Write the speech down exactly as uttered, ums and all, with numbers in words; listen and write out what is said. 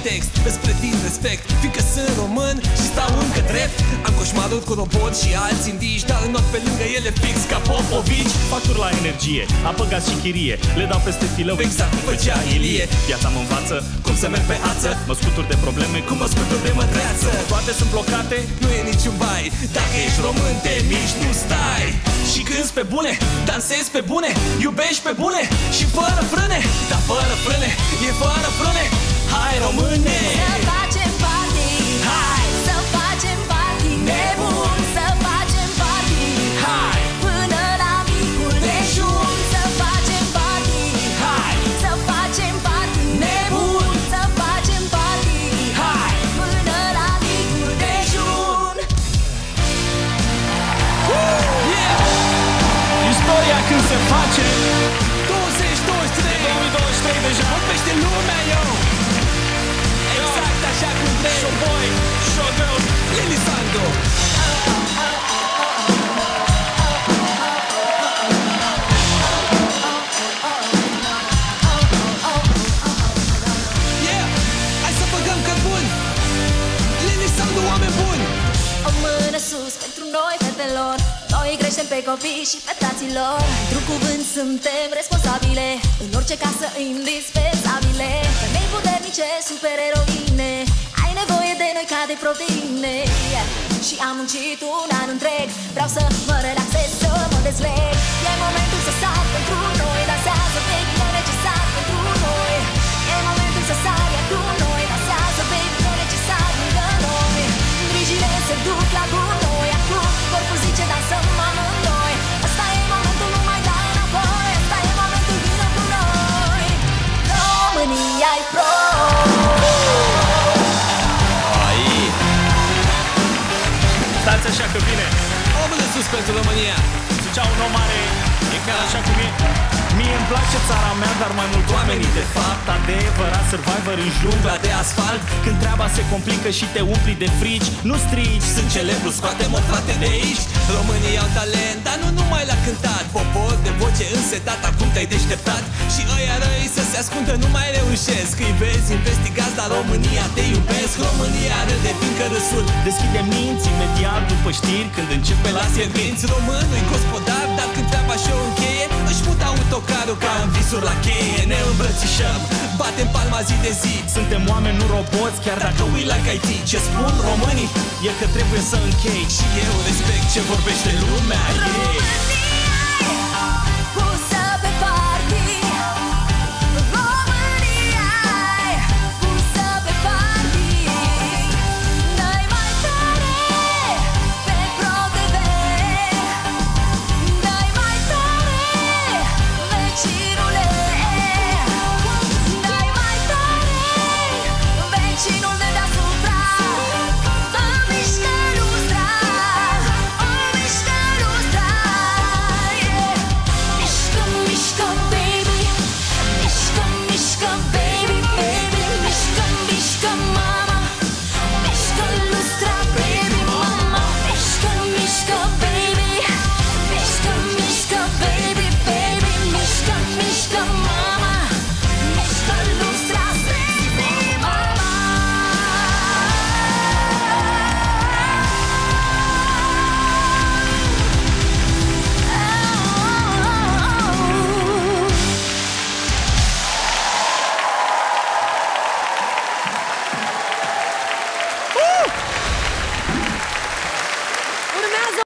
text, îți pretind respect, fiindcă sunt român și stau încă drept. Am coșmarul cu robot și alți indici, dar not pe lângă ele fix ca Popovici. Facturi la energie, apă, gaz și chirie, le dau peste filău exact cum făcea Ilie. Viața mă învață cum să merg pe ață, mă scuturi de probleme cum mă scuturi de mătreață. Toate sunt blocate, nu e niciun bai, dacă ești român te miști, nu stai. Și cânti pe bune, dansezi pe bune, iubești pe bune și fără frâne. Dar fără frâne, e fără frâne. Hai române! Să facem party, hai! Să facem party nebun, să facem party, hai! Până la micul dejun. Să facem party, hai! Să facem party nebun, să facem party, hai! Până la micul dejun. istoria când se face douăzeci douăzeci și trei două mii douăzeci și trei deja. vorbește lumea, yo! Exact așa cum vrei. Show boy, show girl, Lili Sandu. Yeah, hai să băgăm cărbuni. Lili Sandu, oameni buni. O mână sus pentru noi, fetelor. Noi creștem pe copii și pe fraților. Într-un cuvânt suntem responsabile, în orice casă indispensabile. Femei puternice, supereroine, ai nevoie de noi ca de proteine. Și am muncit un an întreg, vreau să mă relaxez, să mă dezleg. E momentul să sar pentru noi, dansează baby, nu necesar pentru noi. E momentul să sar, iar cu noi dansează baby, nu necesar lângă noi. Grijile se duc la gunoi, acum corpul zice dansăm amândoi. Asta e momentul, nu mai da înapoi, asta e momentul, vină cu noi. România-i pro. Stați așa că vine. Omul de sus pentru România. Zicea un om mare, e chiar așa cum e. Mie îmi place țara mea, dar mai mult oamenii de fapt. Adevărat survivor în jungla de asfalt. Când treaba se complică și te umpli de frici, nu strici, sunt celebru, scoate-mă frate de aici. Românii au talent, dar nu numai la cântat. Popor de voce însetat, acum te-ai deșteptat. Și ăia răi să se ascundă nu mai reușesc. Îi vezi, investigați, dar România te iubesc. România râde fiindcă râsul deschide minți imediat după știri, când începe la la siervinți. Românul-i gospodar, dar când treaba și-o încheie, își mută autocarul ca în visuri la cheie. Ne îmbrățișăm, batem palma zi de zi. Suntem oameni, nu roboți, chiar dacă Dacă ui like I T, ce spun românii e că trebuie să închei. și eu respect ce vorbește lumea ei. România